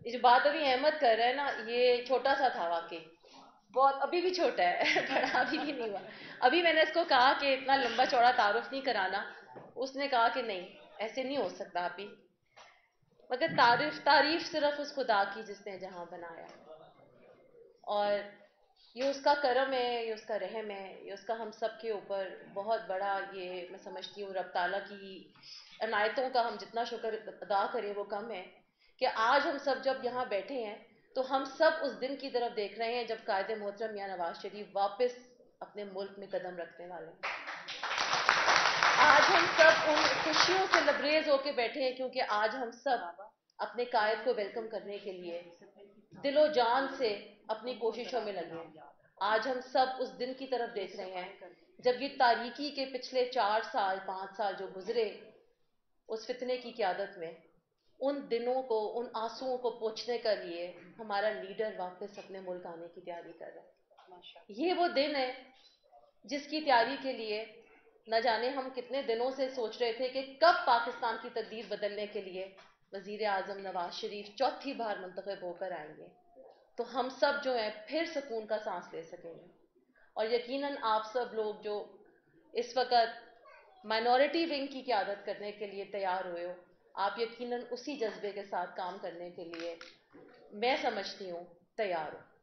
یہ جو بات ابھی احمد کر رہا ہے نا، یہ چھوٹا سا تھا واقعی، بہت ابھی بھی چھوٹا ہے بڑا ابھی بھی نہیں ہوا. ابھی میں نے اس کو کہا کہ اتنا لمبا چوڑا تعارف نہیں کرانا، اس نے کہا کہ نہیں ایسے نہیں ہو سکتا آپ ہی. مگر تعریف صرف اس خدا کی جس نے جہاں بنایا، اور یہ اس کا کرم ہے، یہ اس کا رحم ہے، یہ اس کا ہم سب کے اوپر بہت بڑا، یہ میں سمجھتی ہوں رب تعالیٰ کی عنایتوں کا ہم جتنا شکر ادا کریں وہ کم ہے کہ آج ہم سب جب یہاں بیٹھے ہیں تو ہم سب اس دن کی طرف دیکھ رہے ہیں جب قائد محترم میاں نواز شریف واپس اپنے ملک میں قدم رکھنے والے ہیں. آج ہم سب ان خوشیوں سے لبریز ہو کے بیٹھے ہیں کیونکہ آج ہم سب اپنے قائد کو ویلکم کرنے کے لیے دل و جان سے اپنی کوششوں میں لگے ہیں. آج ہم سب اس دن کی طرف دیکھ رہے ہیں جب یہ تاریکی کے پچھلے 4 سال 5 سال جو گزرے اس فتنے کی قیادت میں، ان دنوں کو، ان آنسوؤں کو پوچھنے کے لیے ہمارا لیڈر واپس اپنے ملک آنے کی تیاری کر رہا ہے. یہ وہ دن ہے جس کی تیاری کے لیے نہ جانے ہم کتنے دنوں سے سوچ رہے تھے کہ کب پاکستان کی تقدیر بدلنے کے لیے وزیر اعظم نواز شریف چوتھی بار منتخب ہو کر آئیں گے تو ہم سب جو ہیں پھر سکون کا سانس لے سکیں گے. اور یقیناً آپ سب لوگ جو اس وقت مائنورٹی ونگ کی قیادت کرنے کے لیے تیار ہوئے ہو، آپ یقیناً اسی جذبے کے ساتھ کام کرنے کے لیے میں سمجھتی ہوں تیار ہو.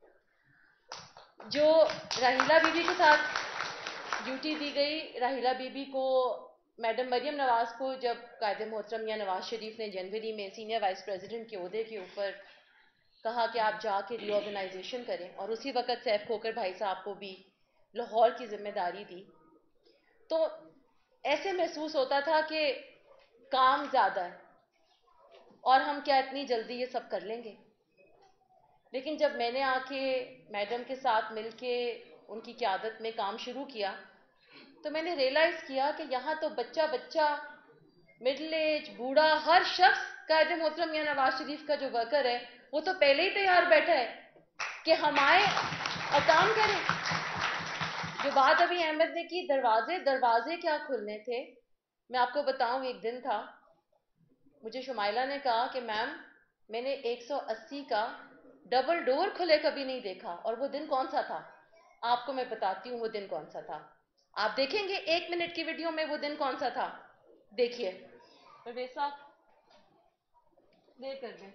جو راحیلہ بی بی کے ساتھ ڈیوٹی دی گئی، راحیلہ بی بی کو، میڈم مریم نواز کو جب قائد محترم یا نواز شریف نے جنوری میں سینئر وائس پریزیڈنٹ کے عہدے کے اوپر کہا کہ آپ جا کے ری آرگنائزیشن کریں، اور اسی وقت سیف کھوکر بھائی صاحب کو بھی لاہور کی ذمہ داری دی، تو ایسے محسوس ہوتا تھا کہ کام زیادہ ہے اور ہم کیا اتنی جلدی یہ سب کر لیں گے. لیکن جب میں نے آ کے میڈم کے ساتھ مل کے ان کی قیادت میں کام شروع کیا تو میں نے ریئلائز کیا کہ یہاں تو بچہ بچہ، مڈل ایج، بوڑھا، ہر شخص قائد محترم یا نواز شریف کا جو ورکر ہے وہ تو پہلے ہی تیار بیٹھا ہے کہ ہم آئیں اور کام کریں. جو بات ابھی احمد نے کی، دروازے کیا کھلنے تھے. میں آپ کو بتاؤں، ایک دن تھا، مجھے شمائلہ نے کہا کہ میم میں نے 180 کا ڈبل ڈور کھلے کبھی نہیں دیکھا. اور وہ دن کون سا تھا آپ کو میں بتاتی ہوں وہ دن کون سا تھا. آپ دیکھیں گے 1 منٹ کی ویڈیو میں وہ دن کون سا تھا. دیکھیے پرویز صاحب پلے کر دیں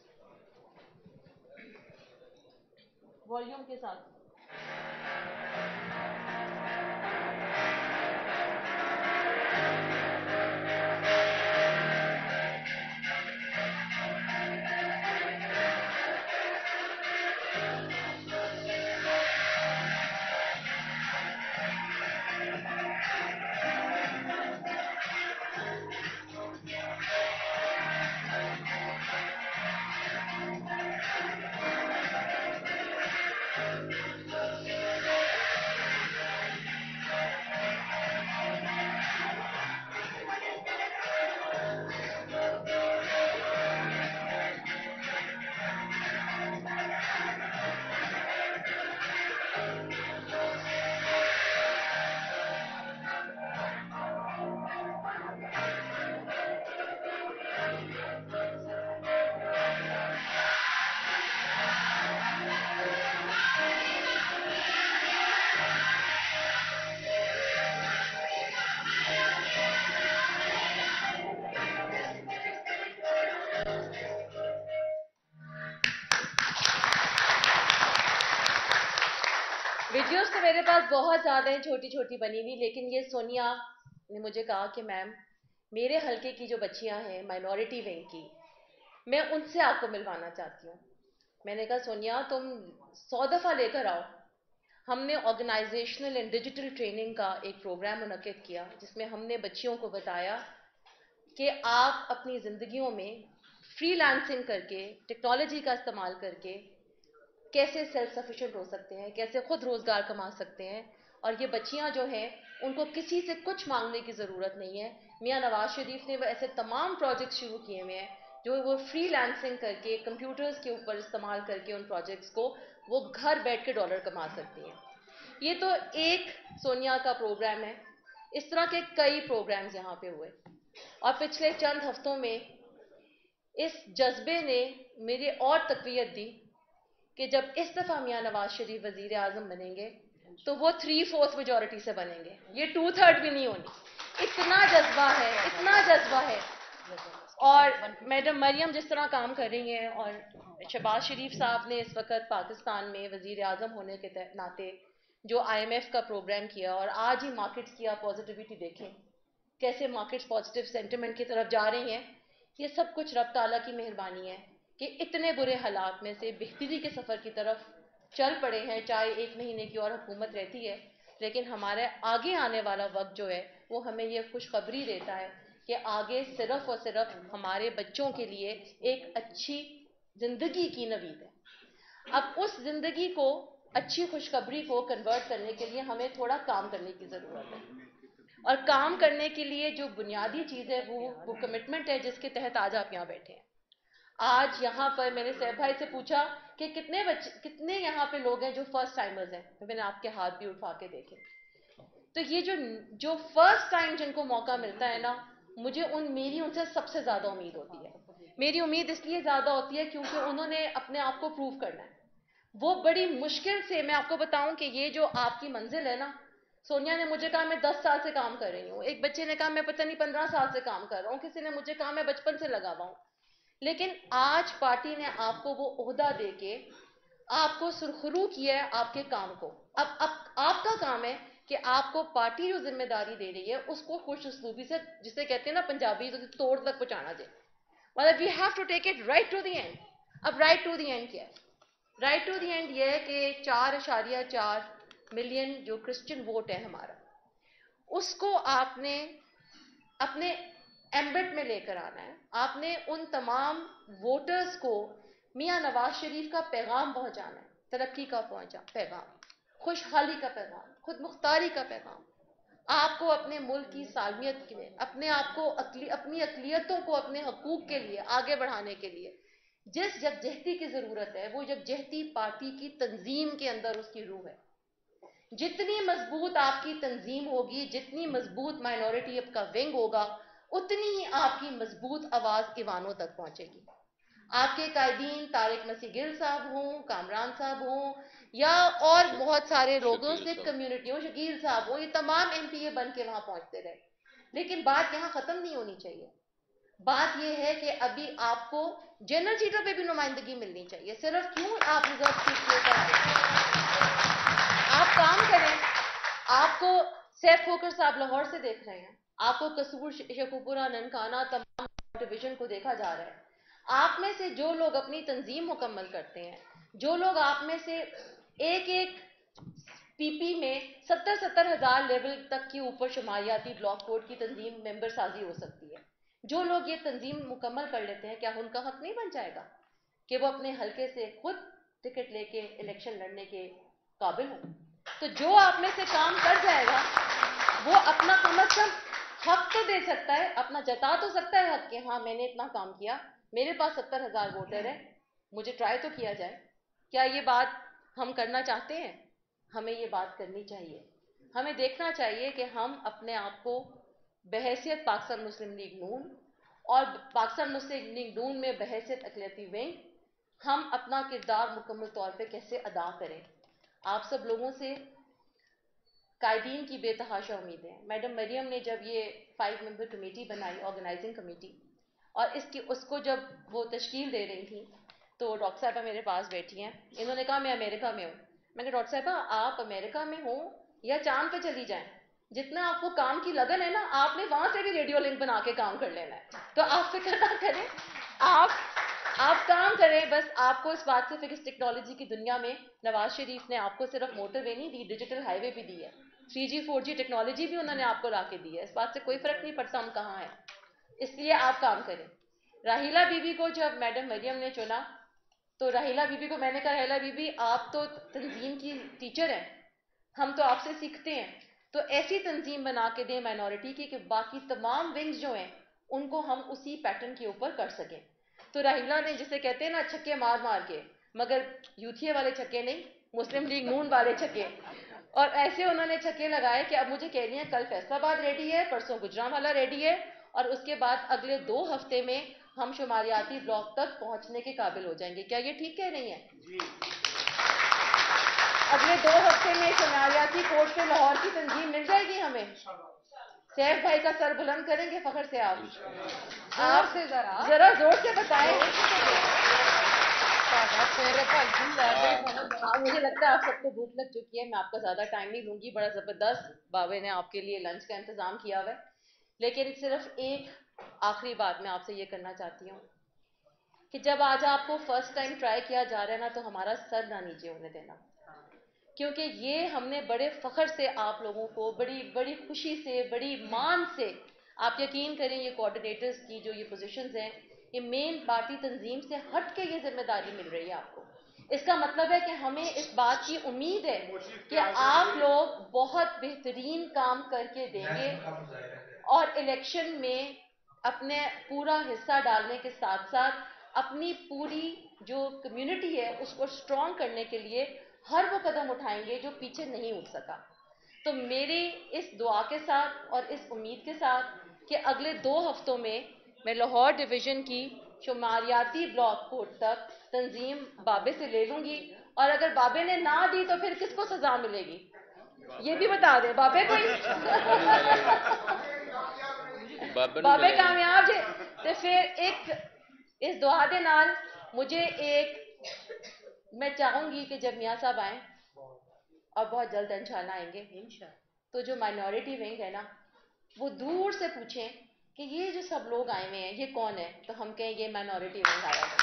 والیوم کے ساتھ. ویڈیوز تو میرے پاس بہت زیادہ ہیں چھوٹی چھوٹی بنی ہوئی، لیکن یہ سونیا نے مجھے کہا کہ میم میرے حلقے کی جو بچیاں ہیں مائنورٹی ونگ کی، میں ان سے آپ کو ملوانا چاہتی ہوں. میں نے کہا سونیا تم 100 دفعہ لے کر آؤ. ہم نے آرگنائزیشنل اینڈ ڈیجیٹل ٹریننگ کا ایک پروگرام منعقد کیا جس میں ہم نے بچیوں کو بتایا کہ آپ اپنی زندگیوں میں فری لانسنگ کر کے، ٹیکنالوجی کا استعمال کر کے کیسے سیلف سفیشینٹ ہو سکتے ہیں، کیسے خود روزگار کما سکتے ہیں. اور یہ بچیاں جو ہیں ان کو کسی سے کچھ مانگنے کی ضرورت نہیں ہے. میاں نواز شریف نے وہ ایسے تمام پروجیکٹ شروع کیے ہوئے ہیں جو وہ فری لانسنگ کر کے، کمپیوٹرز کے اوپر استعمال کر کے ان پروجیکٹس کو وہ گھر بیٹھ کے ڈالر کما سکتی ہیں. یہ تو ایک سونیا کا پروگرام ہے، اس طرح کے کئی پروگرامز یہاں پہ ہوئے. اور پچھلے چند ہفتوں میں اس جذبے نے میرے اور تقویت دی کہ جب اس دفعہ میاں نواز شریف وزیر اعظم بنیں گے تو وہ 3/4 میجورٹی سے بنیں گے, یہ 2/3 بھی نہیں ہونی. اتنا جذبہ ہے, اتنا جذبہ ہے. اور میڈم مریم جس طرح کام کر رہی ہیں, اور شہباز شریف صاحب نے اس وقت پاکستان میں وزیر اعظم ہونے کے ناطے جو IMF کا پروگرام کیا, اور آج ہی مارکیٹس کی آپ پازیٹیوٹی دیکھیں کیسے مارکیٹس پازیٹیو سینٹیمنٹ کی طرف جا رہی ہیں. یہ سب کچھ رب تعالیٰ کی مہربانی ہے کہ اتنے برے حالات میں سے بہتری کے سفر کی طرف چل پڑے ہیں. چاہے 1 مہینے کی اور حکومت رہتی ہے, لیکن ہمارے آگے آنے والا وقت جو ہے وہ ہمیں یہ خوشخبری دیتا ہے کہ آگے صرف اور صرف ہمارے بچوں کے لیے ایک اچھی زندگی کی نوید ہے. اب اس زندگی کو, اچھی خوشخبری کو کنورٹ کرنے کے لیے ہمیں تھوڑا کام کرنے کی ضرورت ہے, اور کام کرنے کے لیے جو بنیادی چیز ہے وہ کمٹمنٹ ہے جس کے تحت آج آپ یہاں بیٹھے ہیں. آج یہاں پر میں نے صاحب بھائی سے پوچھا کہ کتنے یہاں پہ لوگ ہیں جو فرسٹ ٹائمرز ہیں, تو میں نے آپ کے ہاتھ بھی اٹھا کے دیکھے. تو یہ جو فرسٹ ٹائم جن کو موقع ملتا ہے نا, مجھے میری ان سے سب سے زیادہ امید ہوتی ہے. میری امید اس لیے زیادہ ہوتی ہے کیونکہ انہوں نے اپنے آپ کو پروو کرنا ہے. وہ بڑی مشکل سے, میں آپ کو بتاؤں کہ یہ جو آپ کی منزل ہے نا, سونیا نے مجھے کہا میں 10 سال سے کام کر رہی ہوں, ایک بچے نے کہا میں پتہ نہیں 15 سال سے کام کر رہا ہوں, کسی نے مجھے کہا میں بچپن سے لگا ہوا ہوں. لیکن آج پارٹی نے آپ کو وہ عہدہ دے کے آپ کو سرخرو کیا ہے آپ کے کام کو. اب آپ کا کام ہے کہ آپ کو پارٹی جو ذمہ داری دے رہی ہے اس کو خوش اسلوبی سے, جسے کہتے ہیں نا پنجابی, توڑ تک پہنچانا دے. مطلب we have to take it right to the end. اب رائٹ ٹو دی اینڈ کیا ہے؟ رائٹ ٹو دی اینڈ یہ ہے کہ 4.4 ملین جو کرسچن ووٹ ہے ہمارا, اس کو آپ نے اپنے ایمبٹ میں لے کر آنا ہے. آپ نے ان تمام ووٹرز کو میاں نواز شریف کا پیغام پہنچانا ہے, ترقی کا پیغام, خوشحالی کا پیغام, خود مختاری کا پیغام. آپ کو اپنے ملک کی سالمیت کے لیے, اپنے آپ کو, اپنی اقلیتوں کو اپنے حقوق کے لیے آگے بڑھانے کے لیے جس یکجہتی کی ضرورت ہے, وہ یکجہتی پارٹی کی تنظیم کے اندر اس کی روح ہے. جتنی مضبوط آپ کی تنظیم ہوگی, جتنی مضبوط مائنورٹی کا ونگ ہوگا, اتنی ہی آپ کی مضبوط آواز ایوانوں تک پہنچے گی. آپ کے قائدین طارق مسیح گل صاحب ہوں, کامران صاحب ہوں, یا اور بہت سارے لوگوں سے کمیونٹیوں, شکیل صاحب ہوں, یہ تمام MPA بن کے وہاں پہنچتے رہے. لیکن بات یہاں ختم نہیں ہونی چاہیے. بات یہ ہے کہ ابھی آپ کو جنرل سیٹوں پہ بھی نمائندگی ملنی چاہیے. صرف کیوں آپ ریزرو سیٹ کے اوپر آئے, آپ کام کریں. آپ کو سیف کھوکر صاحب لاہور سے دیکھ رہے ہیں, آپ کو قصور, شیخوپورہ, ننکانہ, تمام ڈویژن کو دیکھا جا رہا ہے. آپ میں سے جو لوگ اپنی تنظیم مکمل کرتے ہیں, جو لوگ آپ میں سے ایک PP میں 70 ہزار لیول تک کے اوپر شماریاتی بلاک کوڈ کی تنظیم ممبر سازی ہو سکتی ہے, جو لوگ یہ تنظیم مکمل کر لیتے ہیں, کیا ان کا حق نہیں بن جائے گا کہ وہ اپنے حلقے سے خود ٹکٹ لے کے الیکشن لڑنے کے قابل ہوں؟ تو جو آپ میں سے کام کر جائے گا وہ اپنا کم از کم حق تو دے سکتا ہے, اپنا جتا تو سکتا ہے حق کہ ہاں میں نے اتنا کام کیا, میرے پاس 70 ہزار ووٹر ہیں, مجھے ٹرائی تو کیا جائے. کیا یہ بات ہم کرنا چاہتے ہیں؟ ہمیں یہ بات کرنی چاہیے. ہمیں دیکھنا چاہیے کہ ہم اپنے آپ کو بحیثیت پاکستان مسلم لیگ نون اور پاکستان مسلم لیگ نون میں بحیثیت اقلیتی ونگ, ہم اپنا کردار مکمل طور پہ کیسے ادا کریں. آپ سب لوگوں سے قائدین کی بے تحاشا امیدیں ہیں. میڈم مریم نے جب یہ 5 ممبر کمیٹی بنائی, آرگنائزنگ کمیٹی, اور اس کو جب وہ تشکیل دے رہی تھیں, تو ڈاکٹر صاحبہ میرے پاس بیٹھی ہیں. انہوں نے کہا میں امریکہ میں ہوں. میں نے کہا ڈاکٹر صاحبہ آپ امریکہ میں ہوں یا چاند پہ چلی جائیں, جتنا آپ کو کام کی لگن ہے نا, آپ نے وہاں سے بھی ریڈیو لنک بنا کے کام کر لینا ہے. تو آپ فکر نہ کریں, آپ کام کریں. بس آپ کو اس بات سے پھر اس ٹیکنالوجی کی دنیا میں نواز شریف نے آپ کو صرف موٹر وے نہیں دی, ڈیجیٹل ہائی وے بھی دی ہے, 3G 4G ٹیکنالوجی بھی انہوں نے آپ کو لا کے دی ہے. اس بات سے کوئی فرق نہیں پڑتا ہم کہاں ہیں, اس لیے آپ کام کریں. راحیلہ بی بی کو جب میڈم مریم نے چنا, تو راحیلہ بی بی کو میں نے کہا راحیلہ بی بی آپ تو تنظیم کی ٹیچر ہیں, ہم تو آپ سے سیکھتے ہیں, تو ایسی تنظیم بنا کے دیں مائنورٹی کی کہ باقی تمام ونگز جو ہیں ان کو ہم اسی پیٹرن کے اوپر کر سکیں. تو راحیلہ نے, جسے کہتے ہیں نا چھکے مار مار کے, مگر یوتھیے والے چھکے نہیں, مسلم لیگ نون والے چھکے, اور ایسے انہوں نے چھکے لگائے کہ اب مجھے کہہ رہی ہیں کل فیصل آباد ریڈی ہے, پرسوں گجرانوالہ ریڈی ہے, اور اس کے بعد اگلے 2 ہفتے میں ہم شماریاتی بلاک تک پہنچنے کے قابل ہو جائیں گے. کیا یہ ٹھیک کہہ رہی ہیں؟ اگلے 2 ہفتے میں شماریاتی کوٹ پہ لاہور کی تنظیم مل جائے گی ہمیں. سیف بھائی کا سر بلند کریں گے فخر سے. آپ سے ذرا زور سے بتائیں. مجھے لگتا ہے آپ سب کو بھوک لگ چکی ہے. میں آپ کا زیادہ ٹائم نہیں لوں گی. بڑا زبردست بابے نے آپ کے لیے لنچ کا انتظام کیا ہوا ہے. لیکن صرف ایک آخری بات میں آپ سے یہ کرنا چاہتی ہوں کہ جب آج آپ کو فرسٹ ٹائم ٹرائی کیا جا رہا ہے نا تو ہمارا سر نہ نیچے ہونے دینا, کیونکہ یہ ہم نے بڑے فخر سے آپ لوگوں کو بڑی خوشی سے, بڑی مان سے, آپ یقین کریں یہ کوآرڈینیٹرز کی جو یہ پوزیشنز ہیں, یہ مین پارٹی تنظیم سے ہٹ کے یہ ذمہ داری مل رہی ہے آپ کو. اس کا مطلب ہے کہ ہمیں اس بات کی امید ہے کہ آپ لوگ بہت بہترین کام کر کے دیں گے اور الیکشن میں اپنے پورا حصہ ڈالنے کے ساتھ ساتھ اپنی پوری جو کمیونٹی ہے اس کو اسٹرانگ کرنے کے لیے ہر وہ قدم اٹھائیں گے جو پیچھے نہیں اٹھ سکا. تو میری اس دعا کے ساتھ اور اس امید کے ساتھ کہ اگلے 2 ہفتوں میں لاہور ڈویژن کی شماریاتی بلاک کوٹ تک تنظیم بابے سے لے لوں گی, اور اگر بابے نے نہ دی تو پھر کس کو سزا ملے گی یہ بھی بتا دیں. بابے کو بابے کامیاب ہے تو پھر ایک اس دعا دے نال مجھے ایک میں چاہوں گی کہ جب میاں صاحب آئیں اور بہت جلد انشاءاللہ آئیں گے تو جو مائنورٹی ونگ ہے نا وہ دور سے پوچھیں کہ یہ جو سب لوگ آئے ہوئے ہیں یہ کون ہے, تو ہم کہیں یہ مائنورٹی ونگ آیا ہے.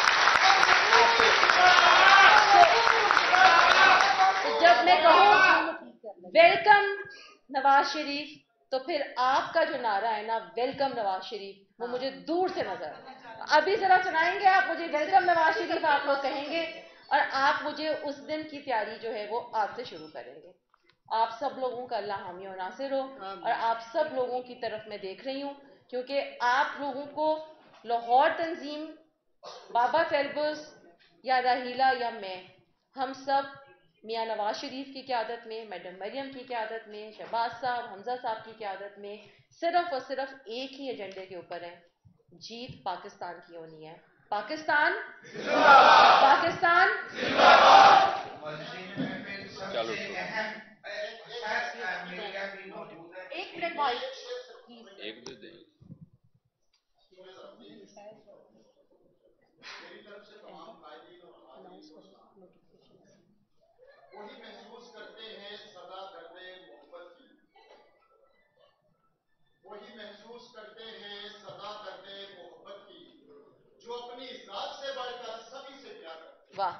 جب میں کہوں ویلکم نواز شریف تو پھر آپ کا جو نعرہ ہے نا ویلکم نواز شریف وہ مجھے دور سے نظر ابھی ذرا سنائیں گے آپ مجھے ویلکم نواز شریف آپ لوگ کہیں گے, اور آپ مجھے اس دن کی تیاری جو ہے وہ آج سے شروع کریں گے. آپ سب لوگوں کا اللہ حامی و ناصر ہو, اور آپ سب لوگوں کی طرف میں دیکھ رہی ہوں کیونکہ آپ لوگوں کو لاہور تنظیم, بابا فیلبس یا راہیلہ یا میں, ہم سب میاں نواز شریف کی قیادت میں, میڈم مریم کی قیادت میں, شہباز صاحب, حمزہ صاحب کی قیادت میں صرف اور صرف ایک ہی ایجنڈے کے اوپر ہیں, جیت پاکستان کی ہونی ہے. پاکستان پاکستان ایک منٹ بھائی ایک دے دیں. وہی محسوس کرتے ہیں صدا درد محبت کی, وہی محسوس کرتے ہیں صدا درد محبت کی, جو اپنی ذات سے بڑھ کر سبھی سے پیار کرتے ہیں. واہ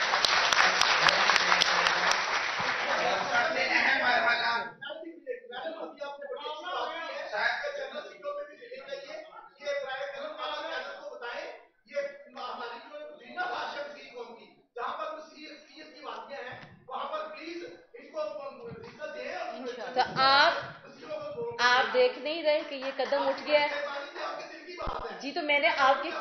تو آپ دیکھ نہیں رہے کہ یہ قدم اٹھ گیا ہے جی. تو میں نے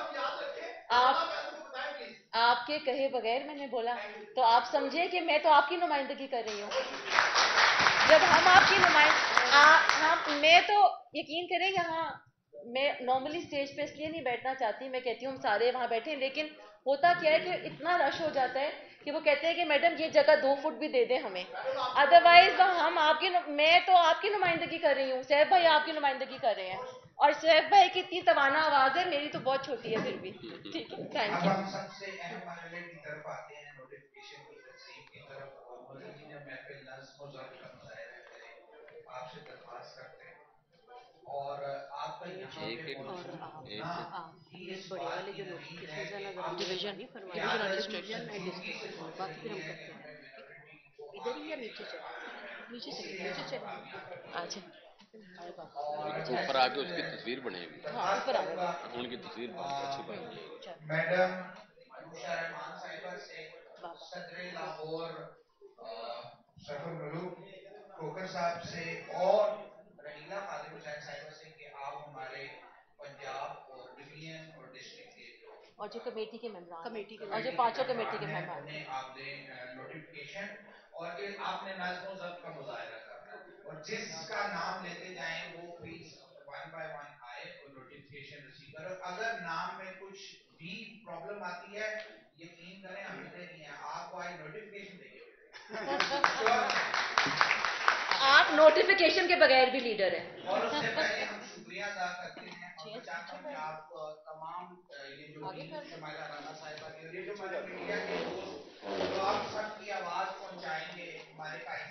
آپ کے کہے بغیر میں نے بولا, تو آپ سمجھے کہ میں تو آپ کی نمائندگی کر رہی ہوں. جب ہم آپ کی میں تو یقین کریں یہاں میں نارملی اسٹیج پہ اس لیے نہیں بیٹھنا چاہتی, میں کہتی ہوں ہم سارے وہاں بیٹھے, لیکن ہوتا کیا ہے کہ اتنا رش ہو جاتا ہے کہ وہ کہتے ہیں کہ میڈم یہ جگہ 2 فٹ بھی دے دیں ہمیں, ادروائز ہم آپ کی میں تو آپ کی نمائندگی کر رہی ہوں, سیف بھائی آپ کی نمائندگی کر رہے ہیں, اور سیف بھائی کی اتنی توانا آواز ہے, میری تو بہت چھوٹی ہے پھر بھی. ٹھیک ہے, تھینک یو. سب سے اہم مرحلے کی طرف آتے ہیں, نوٹیفیکیشن کی تقسیم کی طرف. محفل نظم و ضبط کا مظاہرہ کریں, آپ سے درخواست کرتے ہیں, اور آپ کا یہاں پہ بڑے والے جو نوٹیفیکیشن ہے نا ڈویژن باقی پھر ہم کرتے ہیں ادھر ہی یا نیچے چلے اچھا اوپر آ کے اس کی تصویر بنے گی. ہاں اوپر آ گئے ان کی تصویر اچھی بنے گی. میڈم عائشہ رحمان صاحبہ سے صدر لاہور سفر ملوک کوکر صاحب سے اور رحیلہ خادم حسین صاحبہ سے کہ آپ ہمارے پنجاب اور ڈویژن اور ڈسٹرکٹ کے اور جو کمیٹی کے ممبران اور جو 5 کمیٹی کے ممبران نے آپ نے نوٹیفیکیشن اور آپ نے نظم و ضبط کا مظاہرہ کرنا, اور جس کا نام لیتے جائیں وہ پلیز 1 by 1 آئے نوٹیفیکیشن ریسیو کرو. اگر نام میں کچھ بھی پرابلم آتی ہے یقین کریں ہم ملتے نہیں ہیں, آپ کو آئی نوٹیفیکیشن دیں گے. آپ نوٹیفیکیشن کے بغیر بھی لیڈر ہیں. اور اس سے پہلے ہم شکریہ ادا کرتے ہیں اور میں چاہتا ہوں کہ آپ تمام یہ جو شمائلہ رانا صاحبہ کی اور یہ جو ہمارے میڈیا کے دوست جو آپ سب کی آواز پہنچائیں گے ہمارے بھائی